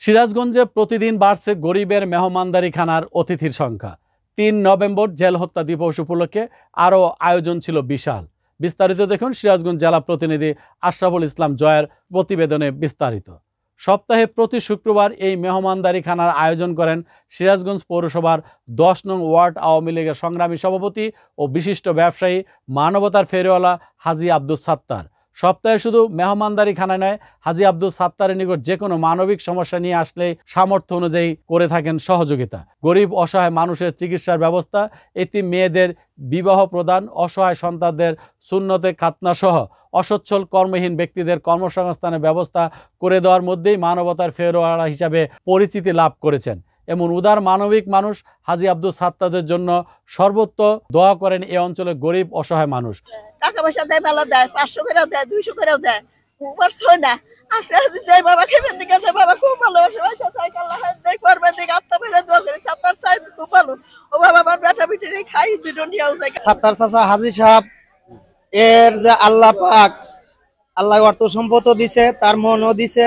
সিরাজগঞ্জে প্রতিদিন বাড়ছে গরিবের মেহমানদারিখানার অতিথির সংখ্যা। ৩ নভেম্বর জেল হত্যা দিবস উপলক্ষে আরও আয়োজন ছিল বিশাল। বিস্তারিত দেখুন সিরাজগঞ্জ জেলা প্রতিনিধি আশরাফুল ইসলাম জয়ের প্রতিবেদনে বিস্তারিত। সপ্তাহে প্রতি শুক্রবার এই মেহমানদারিখানার আয়োজন করেন সিরাজগঞ্জ পৌরসভার ১০ নং ওয়ার্ড আওয়ামী লীগের সংগ্রামী সভাপতি ও বিশিষ্ট ব্যবসায়ী মানবতার ফেরিওয়ালা হাজী আব্দুস সাত্তার। সপ্তাহে শুধু মেহমানদারিখানা নয়, হাজী আব্দুস সাত্তারের নিকট যে কোনো মানবিক সমস্যা নিয়ে আসলে সামর্থ্য অনুযায়ী করে থাকেন সহযোগিতা। গরিব অসহায় মানুষের চিকিৎসার ব্যবস্থা, এতিম মেয়েদের বিবাহ প্রদান, অসহায় সন্তানদের সুন্নতে খাতনা সহ অসচ্ছল কর্মহীন ব্যক্তিদের কর্মসংস্থানের ব্যবস্থা করে দেওয়ার মধ্যেই মানবতার ফেরিওয়ালা হিসাবে পরিচিতি লাভ করেছেন। এমন উদার মানবিক মানুষ হাজী আব্দুস সাত্তারের জন্য সর্বত্র দোয়া করেন এ অঞ্চলের গরিব অসহায় মানুষ। টাকা পয়সা দেয়, মেলা দেয়, 500 করেও দেয়, 200 করেও দেয়, উপাস হয় না। আসলে যাই বাবা খেবেন দিকে যায়, বাবা খুব ভালোবাসে, করবেন দিকে আত্মা দোয়া করে। সাত্তার সাহেব খুব ভালো। ও বাবা আমার বেটা বিটিরে খাই দুটো নিয়েও যায়। সাত্তার চাচা হাজী সাহেব এর যে আল্লাহ পাক, আল্লাহ অর্থ সম্পদ দিছে, তার মনও দিছে,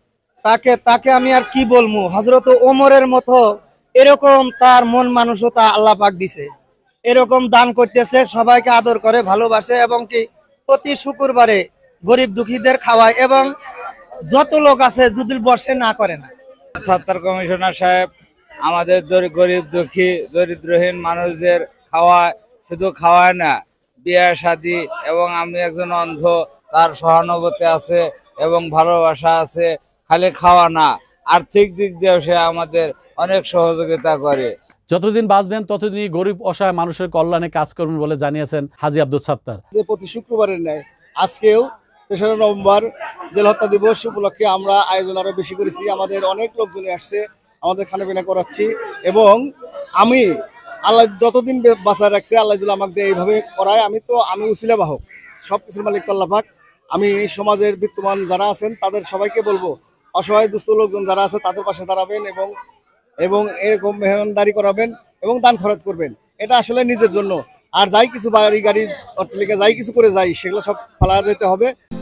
তাকে আমি আর কি বলবো, হযরত ওমরের মতো এরকম তার মন মানসিকতা আল্লাহ পাক দিছে। এরকম দান করতেছে, সবাইকে আদর করে, ভালোবাসে এবং কি প্রতি শুক্রবারে গরিব দুঃখীদের খাওয়ায় এবং যত লোক আছে যদি বসে না করে না। সাত্তার কমিশনার সাহেব আমাদের গরিব দুঃখী দরিদ্রহীন মানুষদের খাওয়ায়, শুধু খাওয়ায় না, বিয়ে শাদী, এবং আমি একজন অন্ধ, তার সহানুভূতি আছে এবং ভালোবাসা আছে। খালি খাওয়া না, আর্থিক দিক দিয়েও সে আমাদের অনেক সহযোগিতা করে। যতদিন বাঁচবেন ততদিনই গরিব অসহায় মানুষের কল্যাণে কাজ করবেন বলে জানিয়েছেন হাজী আব্দুস সাত্তার। প্রতি শুক্রবারের ন্যায় আজকেও ৩রা নভেম্বর জেল হত্যা দিবস উপলক্ষে আমরা আয়োজন আরো বেশি করেছি। আমাদের অনেক লোকজন আসছে, আমাদের খানাপিনা করাচ্ছি এবং আমি আল্লাহ যতদিন বাঁচায় রাখছে, আল্লাহ আমাকে এইভাবে করায়। আমি উসিলা বাহক, সব কিছুর মালিক আল্লাহ পাক। আমি সমাজের বিত্তমান যারা আছেন তাদের সবাইকে বলবো, অসহায় দুস্থ লোকজন যারা আছে তাদের পাশে দাঁড়াবেন এবং এরকম মেহমানদারি করাবেন এবং দান খরচ করবেন। এটা আসলে নিজের জন্য। আর যাই কিছু বাড়ি গাড়ি অট্টালিকা যাই কিছু করে যাই, সেগুলো সব ফেলা যেতে হবে।